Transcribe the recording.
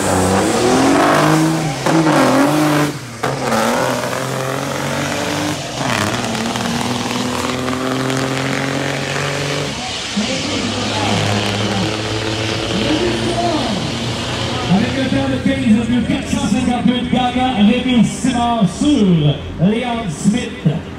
Avec le temps de 15,458 gagnants, Rémi Simard sur Leon Smith.